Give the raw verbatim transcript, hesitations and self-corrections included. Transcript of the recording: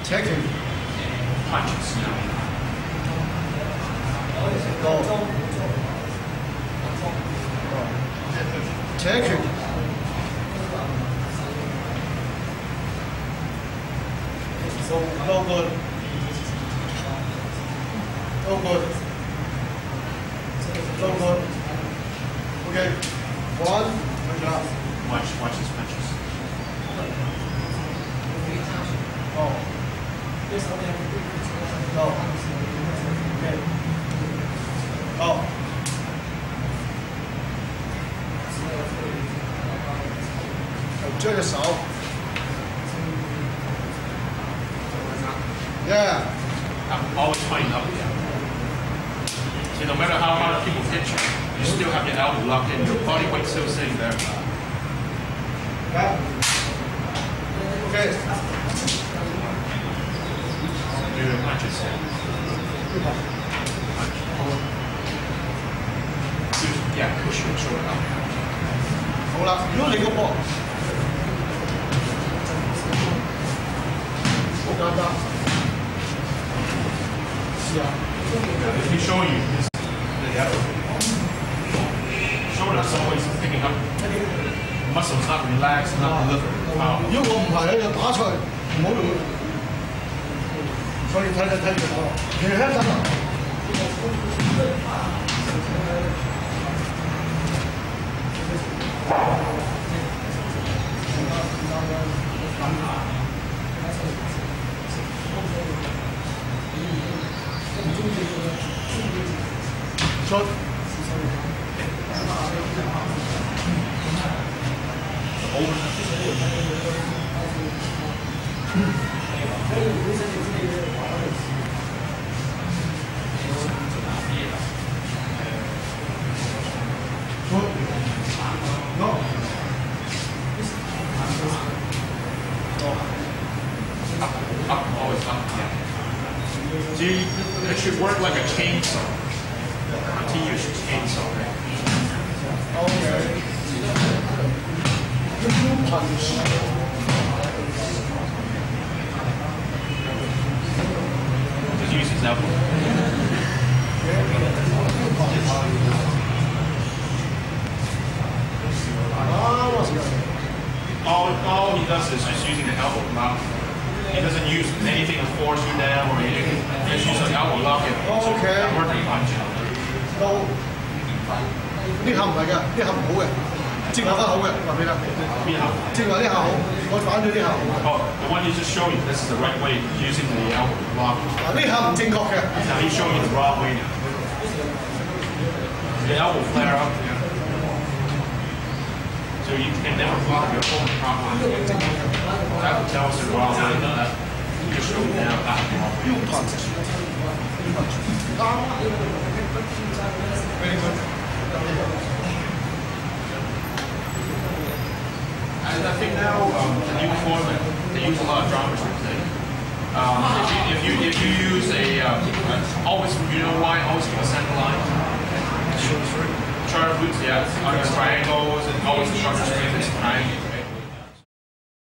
Taking. Punches. Go. Taking. So no good. No good. No good. Okay. One. Good job. Watch, watch his punches. Oh. No. Okay. Oh.追隻手。Yeah. I'm always fighting up there. So no matter how hard people hit you, you still have your elbow locked in. Your body weight still sitting there. Yeah. Okay. Do your punches. Yeah, push your shoulder up. 好啦，如果你個波好簡單，試下。 If he's showing you this, the other shoulder is always picking up. Muscles not relaxed, not delivered. Wow. 如果我唔係咧，就打出去，唔好用。所以睇睇睇住我，其實一陣啊。出。No. Up, up, always up, yeah. So you, it should work like a chainsaw. Continuous chainsaw. Okay. You punch. Just use his elbow. All, all he does is just using the elbow lock. He doesn't use anything to force you down or anything. He just uses the elbow lock and Okay. working punch. 都呢下唔係㗎，呢下唔好嘅，正話得好嘅，話俾你聽。 邊下？ 正話呢下好，我反咗呢下好。 Oh, the one he just showed you, this is the right way using the elbow lock. 嗱呢下唔正確嘅。 Now he's showing you the wrong way now. The elbow flare up. So you can never block your opponent properly. That will tell us the wrong way. You just show you now that the wrong way. You punch. You punch. Very good. And I think now um, the new format, they use a lot of drama tricks. They, um, if, you, if you if you use a um, always, you know why always keep a center line. Sure, sure. Charter boots, yeah, on triangles and always the shorter straight triangle.